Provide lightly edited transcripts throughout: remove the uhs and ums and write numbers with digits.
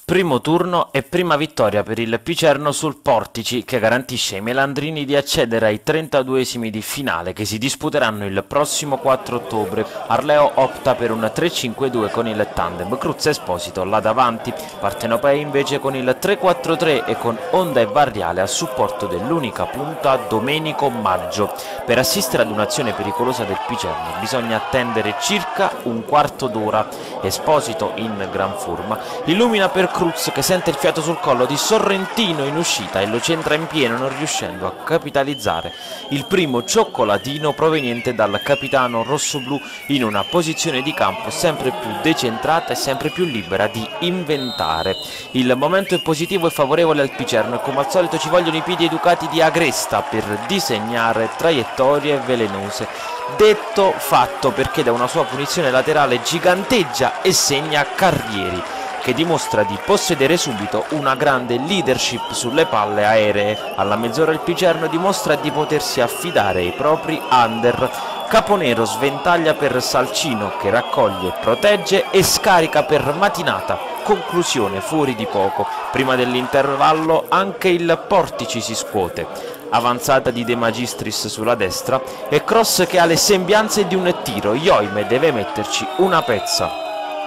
Primo turno e prima vittoria per il Picerno sul Portici, che garantisce ai melandrini di accedere ai 32esimi di finale che si disputeranno il prossimo 4 ottobre. Arleo opta per un 3-5-2 con il tandem Cruz Esposito là davanti, Partenopei invece con il 3-4-3 e con Onda e Varriale a supporto dell'unica punta Domenico Maggio. Per assistere ad un'azione pericolosa del Picerno bisogna attendere circa un quarto d'ora. Esposito in gran forma illumina per Cruz, che sente il fiato sul collo di Sorrentino in uscita e lo centra in pieno, non riuscendo a capitalizzare il primo cioccolatino proveniente dal capitano rossoblù in una posizione di campo sempre più decentrata e sempre più libera di inventare. Il momento è positivo e favorevole al Picerno e come al solito ci vogliono i piedi educati di Agresta per disegnare traiettorie velenose. Detto fatto, perché da una sua punizione laterale giganteggia e segna Carrieri, che dimostra di possedere subito una grande leadership sulle palle aeree. Alla mezz'ora il Picerno dimostra di potersi affidare ai propri under. Caponero sventaglia per Salcino, che raccoglie, protegge e scarica per Matinata. Conclusione fuori di poco. Prima dell'intervallo anche il Portici si scuote. Avanzata di De Magistris sulla destra e cross che ha le sembianze di un tiro. Ioime deve metterci una pezza.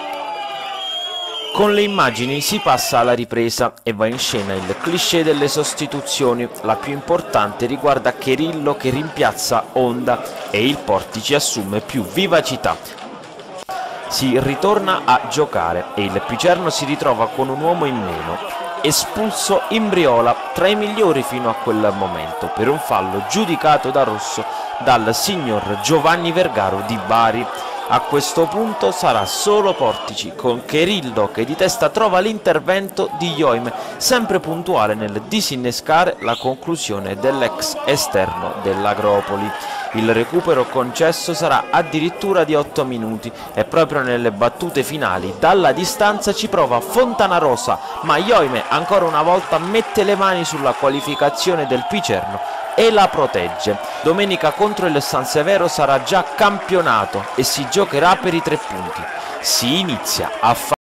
Con le immagini si passa alla ripresa e va in scena il cliché delle sostituzioni. La più importante riguarda Cherillo che rimpiazza Onda e il Portici assume più vivacità. Si ritorna a giocare e il Picerno si ritrova con un uomo in meno. Espulso Imbriola, tra i migliori fino a quel momento, per un fallo giudicato da rosso dal signor Giovanni Vergaro di Bari. A questo punto sarà solo Portici, con Cherillo che di testa trova l'intervento di Ioime, sempre puntuale nel disinnescare la conclusione dell'ex esterno dell'Agropoli. Il recupero concesso sarà addirittura di 8 minuti e proprio nelle battute finali dalla distanza ci prova Fontanarosa, ma Ioime ancora una volta mette le mani sulla qualificazione del Picerno e la protegge. Domenica contro il San Severo sarà già campionato e si giocherà per i 3 punti. Si inizia a fare